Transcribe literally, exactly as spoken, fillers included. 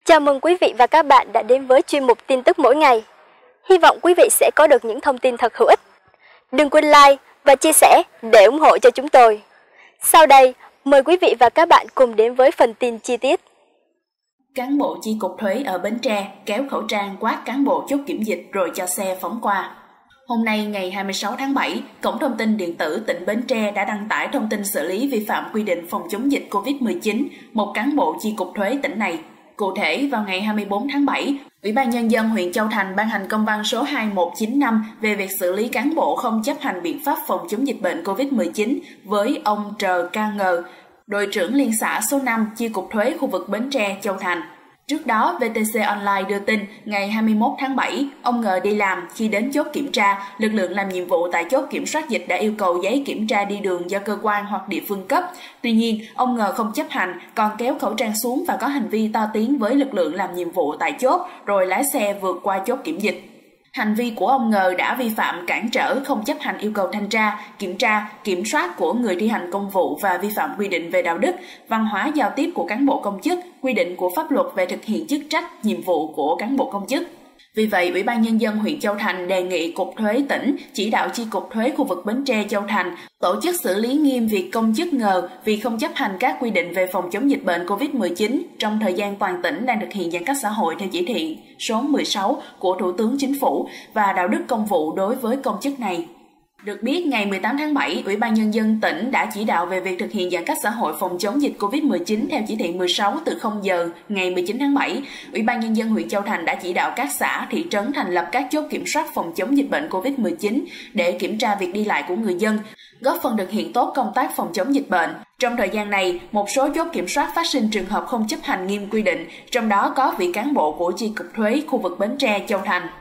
Chào mừng quý vị và các bạn đã đến với chuyên mục tin tức mỗi ngày. Hy vọng quý vị sẽ có được những thông tin thật hữu ích. Đừng quên like và chia sẻ để ủng hộ cho chúng tôi. Sau đây, mời quý vị và các bạn cùng đến với phần tin chi tiết. Cán bộ chi cục thuế ở Bến Tre kéo khẩu trang quát cán bộ chốt kiểm dịch rồi cho xe phóng qua. Hôm nay ngày hai mươi sáu tháng bảy, Cổng Thông tin Điện tử tỉnh Bến Tre đã đăng tải thông tin xử lý vi phạm quy định phòng chống dịch Covid mười chín một cán bộ chi cục thuế tỉnh này. Cụ thể, vào ngày hai mươi bốn tháng bảy, Ủy ban Nhân dân huyện Châu Thành ban hành công văn số hai một chín năm về việc xử lý cán bộ không chấp hành biện pháp phòng chống dịch bệnh Covid mười chín với ông Trờ ca ngờ, đội trưởng liên xã số năm chi cục thuế khu vực Bến Tre, Châu Thành. Trước đó, vê tê xê Online đưa tin ngày hai mươi mốt tháng bảy, ông Ngờ đi làm, khi đến chốt kiểm tra, lực lượng làm nhiệm vụ tại chốt kiểm soát dịch đã yêu cầu giấy kiểm tra đi đường do cơ quan hoặc địa phương cấp. Tuy nhiên, ông Ngờ không chấp hành, còn kéo khẩu trang xuống và có hành vi to tiếng với lực lượng làm nhiệm vụ tại chốt, rồi lái xe vượt qua chốt kiểm dịch. Hành vi của ông Ngờ đã vi phạm cản trở, không chấp hành yêu cầu thanh tra, kiểm tra, kiểm soát của người thi hành công vụ và vi phạm quy định về đạo đức, văn hóa giao tiếp của cán bộ công chức, quy định của pháp luật về thực hiện chức trách, nhiệm vụ của cán bộ công chức. Vì vậy, Ủy ban Nhân dân huyện Châu Thành đề nghị Cục Thuế tỉnh chỉ đạo chi cục thuế khu vực Bến Tre, Châu Thành tổ chức xử lý nghiêm việc công chức Ngờ vì không chấp hành các quy định về phòng chống dịch bệnh Covid mười chín trong thời gian toàn tỉnh đang thực hiện giãn cách xã hội theo chỉ thị số mười sáu của Thủ tướng Chính phủ và đạo đức công vụ đối với công chức này. Được biết, ngày mười tám tháng bảy, Ủy ban Nhân dân tỉnh đã chỉ đạo về việc thực hiện giãn cách xã hội phòng chống dịch Covid mười chín theo chỉ thị mười sáu từ không giờ ngày mười chín tháng bảy. Ủy ban Nhân dân huyện Châu Thành đã chỉ đạo các xã, thị trấn thành lập các chốt kiểm soát phòng chống dịch bệnh Covid mười chín để kiểm tra việc đi lại của người dân, góp phần thực hiện tốt công tác phòng chống dịch bệnh. Trong thời gian này, một số chốt kiểm soát phát sinh trường hợp không chấp hành nghiêm quy định, trong đó có vị cán bộ của chi cục thuế khu vực Bến Tre, Châu Thành.